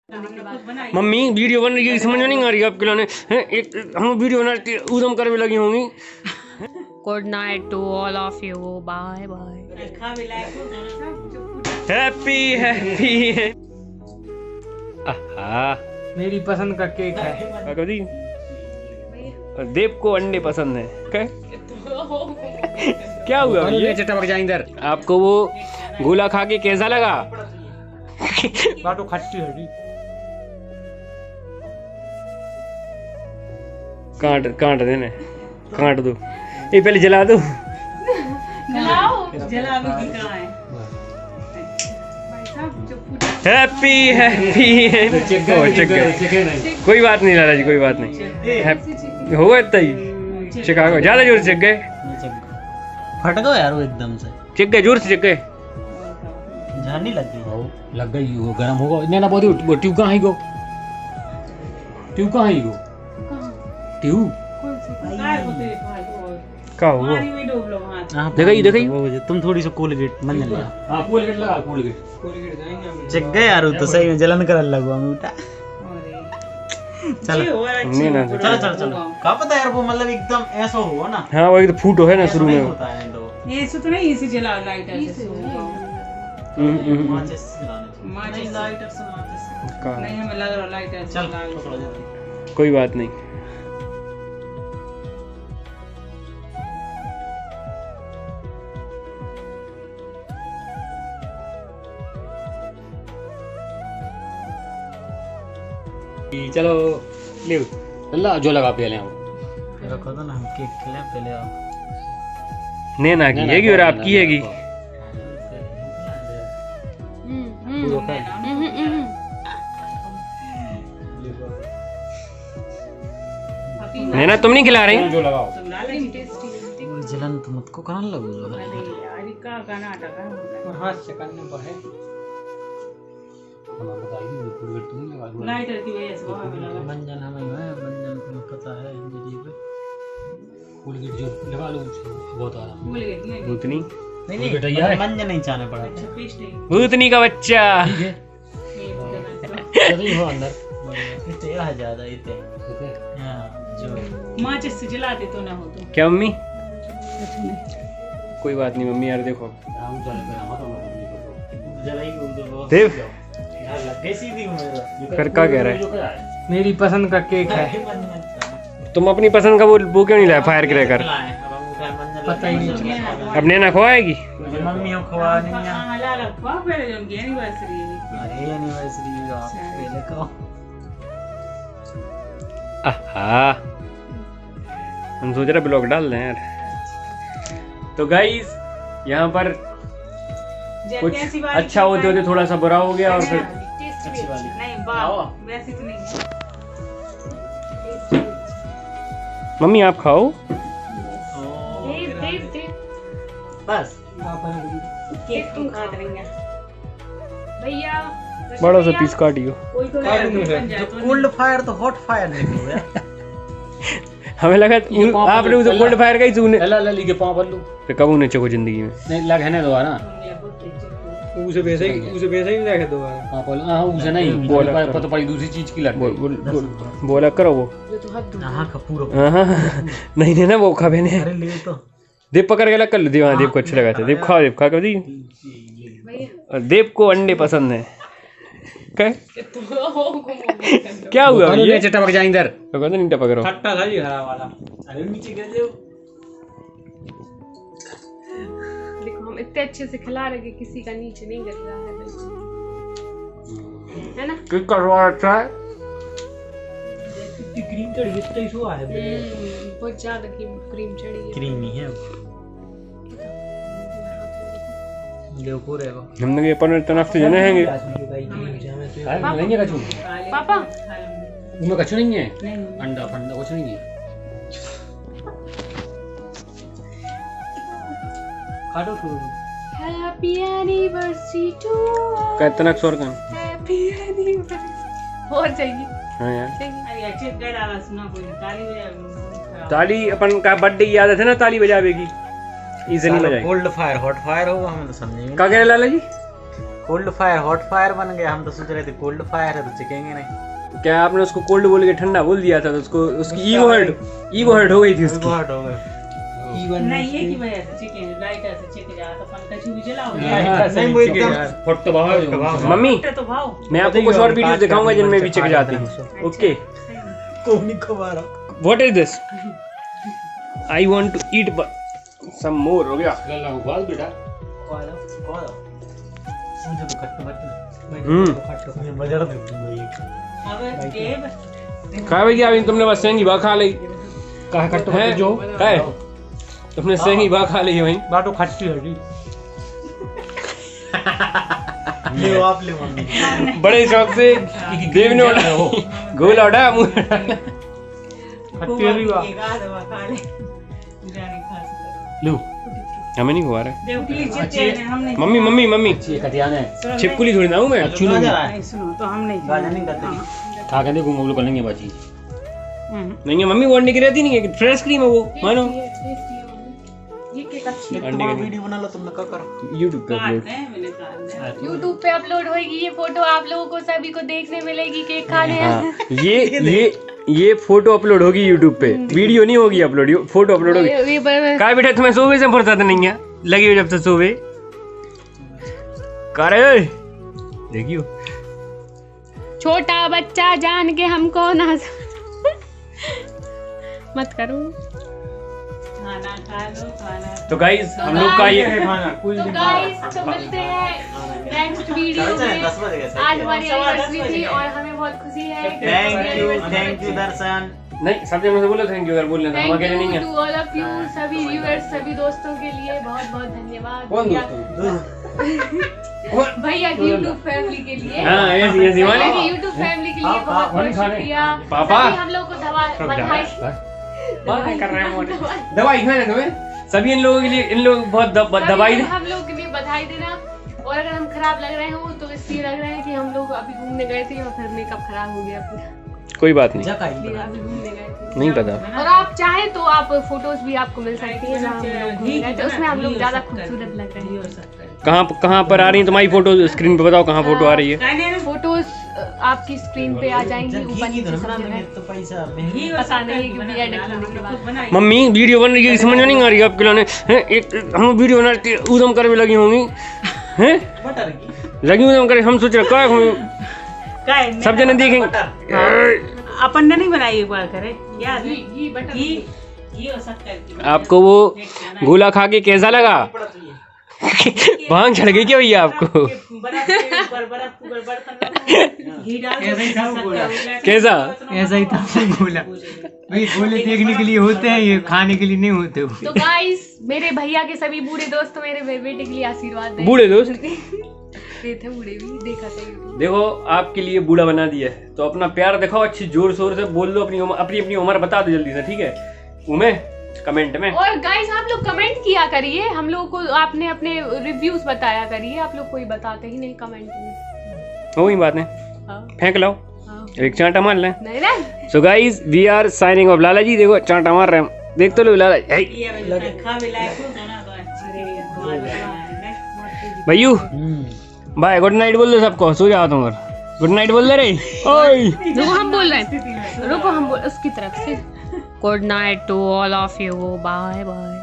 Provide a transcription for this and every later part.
Mummy video बन रही है, समझ में नहीं आ रही आपके लाने हैं। एक हम वीडियो बना रहे उदम कर भी लगी होंगी। Good night to all of you, bye bye. Happy happy. आहा मेरी पसंद का केक है। काका जी देव को अंडे पसंद है क्या हुआ भैया? टपक जा इधर। आपको वो गोला खा के कैसा लगा? बाटो खट्टी है। काट देने, काट दो ये, पहले जला दो। Happy happy. कोई बात नहीं लाला जी, कोई बात नहीं। हो गए तई चिकागो ज्यादा जोर से चिक गए, फट गए यार वो एकदम से। चिक गए, जोर से चिक गए। झानी लग गई वो गरम होगा इतना ना बहुत। वो ट्यूब कहाँ ही गो, ट्यूब कहाँ ही गो, ट्यूब का हुआ? देखई वो तुम थोड़ी सी कोलगेट मंजन ले। हां कोलगेट लगा, कोलगेट चेक गए यार, तो सही में जलन कर लगवा बेटा। चल नहीं ना, चल का पता यार वो मतलब एकदम ऐसा हो ना। हाँ वही तो फूट हो है ना शुरू में। होता है तो ये तो नहीं इसी जला लाइटर से माचिस नहीं लाइटर से माचिस नहीं हमें लग रहा लाइटर चल पकड़ो जल्दी। कोई बात नहीं। चलो ले अल्लाह जो लगा पहले हम रखो तो ना, हम केक खिलाए पहले आओ। नैना की हैगी और आपकी हैगी। नैना तुम नहीं खिला रही? जो लगाओ जलन तो मुझको करने लगो। हाथ से करने पर है लाइटर की वजह से वहां पे लगा। मंजन हमें है, मंजन को पता है मेरी पे कोलगेट जो लगा लो बहुत आराम। भूल गई नहीं भूतनी नहीं बेटा ये है। मंजन नहीं चाहने पड़ा। पेस्ट है भूतनी का बच्चा। चलो हो अंदर इतने आ ज्यादा इतने। हां जो माचिस से जलाते तो ना हो तो क्या मम्मी? कोई बात नहीं मम्मी, यार देखो हम चल कर हम तो जलाई को देव कैसी थी मेरा फिर क्या कह रहा है? मेरी पसंद का केक है। तुम अपनी पसंद का वो क्यों नहीं लाए फायर क्रैकर? पता ही नहीं। अब नैना खवाएगी? मम्मी हम खवा नहीं है। हां ला ला खवा पहले जो उनकी एनिवर्सरी है। अरे एनिवर्सरी का पहले का। आहा हम सोच रहे ब्लॉग डाल दें यार। तो गाइस यहाँ पर कुछ अच्छा होते होते थोड़ा सा बुरा हो गया और फिर अच्छी वाली नहीं बाप वैसे तो नहीं। मम्मी आप खाओ। बस केक तुम खा देंगे भैया बड़ा सा पीस काटियो। कोई तो जो कोल्ड फायर तो हॉट फायर निकलो यार। हमें लगा आपने उसे कोल्ड फायर का ही चूने अल्लाह अल्लाह ली के पांव बल्लू फिर कब उन्हें चको जिंदगी में नहीं लग है ना दोबारा उसे वैसे ही देखे दोबारा। हां बोल हां उसे नहीं बोला बोल पता पड़ी दूसरी चीज की लग बोला करो वो। हां का पूरा नहीं नहीं ना वो खावे ने। अरे ले तो देव पकड़ के लग कर लो। देव हाँ देव को अच्छा लगा था। देव खाओ, देव खा कर दी। और देव को अंडे पसंद है। क्या हुआ ये टपक जा इधर। तो कहते नहीं टपक रहा। खट्टा था जी हरा वाला। अरे नीचे गिर जाओ। देखो हम इतने अच्छे से खिला रहे कि किसी का नीचे नहीं गिर रहा है बिल्कुल, है ना? किसका स्वाद अच्छा है? क्रीम चढ़ी इतना ही हुआ है। बहुत ज्यादा क्रीम चढ़ी है। क्रीमी है देखो पूरे को। हमने ये पनीर तनाफ से जने हैंगे। नहीं है कछु पापा उनमें कछु नहीं है। अंडा फंडा कुछ नहीं है। काटो थोड़ा। हैप्पी एनिवर्सरी टू कितना स्वर का? हैप्पी एनिवर्सरी और चाहिए। हाँ यार चाहिए। अरे अच्छे कर डाला सुना कोई ताली बजा। ताली अपन का बर्थडे की आदत है ना ताली बजावे की। इसे नहीं बजाई। कोल्ड फायर हॉट फायर होगा हम तो समझेंगे। क्या कह रहे Lala ji? Cold fire hot fire बन गया। हम तो सोच रहे थे कोल्ड फायर है तो चिकेंगे नहीं। क्या आपने उसको कोल्ड बोल के ठंडा बोल दिया था तो उसको उसकी ईगो हर्ट हो गई थी उसकी। हॉट हो गए। नहीं ये की वजह से चिकन लाइटर से चिक जाता पंखा छू भी जलाओ नहीं वो एकदम फट तो बाहर मम्मी तो भाव मैं आपको कुछ और वीडियो दिखाऊंगा जिनमें भी चिक जाती हैं। ओके कोई नहीं खबा रहा। What is this? I want to eat some more. हो गया। लल्ला उबाल बेटा। मुझे तो खट्टा हम्म बजर दे अब देव खा भैया अभी तुमने बस सेंगी बा खा ली कहा कट्टो है जो है तुमने सेंगी बा खा ली है वहीं। बाटो खट्टी हटी। ले आप ले मम्मी। बड़े शौक से देव ने गोला उठाया मुंह में डाला। खट्टी हटी बा एक आधा खा ले जाने खा सकते लो हमें नहीं खुआ रहा। देव प्लीज चिपके हम नहीं मम्मी मम्मी मम्मी ये कटिया ने छिपकुली थोड़ी ना हूं मैं। नहीं सुनो तो हम नहीं गाजर नहीं करते। खा के देखो हम लोग करेंगे बाजी। नहीं है मम्मी वार्निंग की रहती नहीं है फ्रेश क्रीम है वो मानो। ये केक अच्छी तुम्हारा वीडियो बना लो तुमने क्या करो। YouTube पे अपलोड। काटते हैं मैंने काटना है YouTube पे अपलोड होगी ये फोटो, आप लोगों को सभी को देखने मिलेगी केक खाने। हाँ ये फोटो अपलोड होगी YouTube पे। वीडियो नहीं होगी अपलोड फोटो अपलोड होगी। ये काय बेटा तुम्हें सोवे से फुर्सत नहीं है लगी हो जब से सोवे करे देखियो छोटा बच्चा जान के हमको ना मत करो। खाना खा लो खाना तो गाइस हम लोग का ये तो गाइस तो मिलते हैं नेक्स्ट वीडियो में। 10 बजे गए। आज हमारी एनिवर्सरी थी और हमें बहुत खुशी है। Thank you Darshan. नहीं सब जन से बोलो थैंक यू यार बोलने था हम अकेले नहीं थैंक है। You too all of you, सभी व्यूअर्स सभी दोस्तों के लिए बहुत बहुत धन्यवाद। कौन भैया की यूट्यूब फैमिली के लिए, हाँ ऐसी ऐसी भैया वाली की यूट्यूब फैमिली के लिए बहुत बहुत शुक्रिया। पापा। सभी हम लोग को बधाई कर रहे हैं दवाई खाने तुम्हें सभी इन लोगों के लिए इन लोग बहुत दवाई हम लोग के लिए बधाई देना। और अगर हम खराब लग रहे हो तो इसलिए लग रहा है कि हम लोग अभी घूमने गए थे और फिर मेकअप खराब हो गया पूरा। कोई बात नहीं इसलिए अभी घूमने गए थे। नहीं पता। और आप चाहें तो आप फोटोज भी आपको मिल सकती है जहाँ हम लोग घूमने गए थे, उसमें हम लोग ज्यादा खूबसूरत लग रहे हैं। कहाँ पर आ रही है तुम्हारी फोटो स्क्रीन पे बताओ कहाँ फोटो आ रही है। फोटोज आपकी स्क्रीन पे आ जाएंगी ऊपर नीचे सब जगह। तो पैसा पता नहीं कि एडिट होने के बाद मम्मी वीडियो बन रही है समझ में नहीं आ रही है आपके लाने हैं। एक हम वीडियो बना के उदम कर भी लगी होंगी हैं बटर की लगी उदम करे हम सोच रहे काय सब जने देखेंगे। अपन ने नहीं बनाई एक बार करे याद है घी बटर घी और शक्कर की आपको वो गोला खा के कैसा लगा? भांग चढ़ गई क्या भैया आपको? बर्फ के ऊपर बर्तन रखो घी डाल दो कैसा? ऐसा ही था गोला। भाई गोले देखने के लिए होते हैं ये खाने के लिए नहीं होते वो। तो गाइस मेरे भैया के सभी बूढ़े दोस्त मेरे बेटे के लिए आशीर्वाद दें। बूढ़े दोस्त थे बूढ़े भी देखा था YouTube। देखो आपके लिए बूढ़ा बना दिया है तो अपना प्यार दिखाओ अच्छी जोर शोर से बोल दो अपनी उम्र बता दो जल्दी से ठीक है उमें कमेंट में। और गाइस आप लोग कमेंट किया करिए हम लोग को आपने अपने रिव्यूज बताया करिए। आप लोग कोई बताते ही नहीं कमेंट में। वही बात है हाँ। फेंक लो एक चांटा मार लें। नहीं नहीं so guys we are signing off. Lala ji देखो चांटा मार रहे हैं देख तो लो लाला खा भी लायक हो ना तो भैयू बाय गुड नाइट बोल दो सबको सो जाओ तुम गुड नाइट बोल दे रे। ओए रुको हम बोल रहे हैं रुको हम बोल उसकी तरफ से good night to all of you bye bye.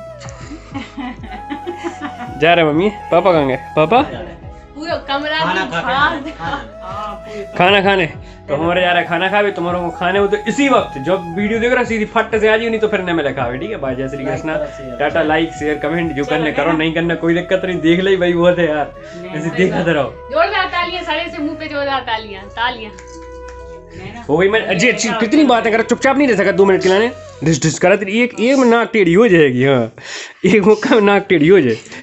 जा रहे मम्मी पापा कहाँ गए? पापा पूरा कमरा खाना खाने तो हमारे जा रहा है खाना खावे तुम्हारों को खाने हो तो इसी वक्त जब वीडियो देख रहा सीधी फट से आ जाइए नहीं तो फिर में लिखा ठीक है। Bye Jai Shri Krishna tata like share comment जो करने करो नहीं करना कोई दिक्कत नहीं देख ले भाई बहुत है यार ऐसे देखते रहो। जोरदार तालियां सारे से मुंह पे जोरदार तालियां तालियां हो गई। मैं अजय कितनी बातें कर चुपचाप नहीं रह सका 2 मिनट के लाने डिस डिस करा एक नाक टेढ़ी हो जाएगी। हाँ एक मौका नाक टेढ़ी हो जाए।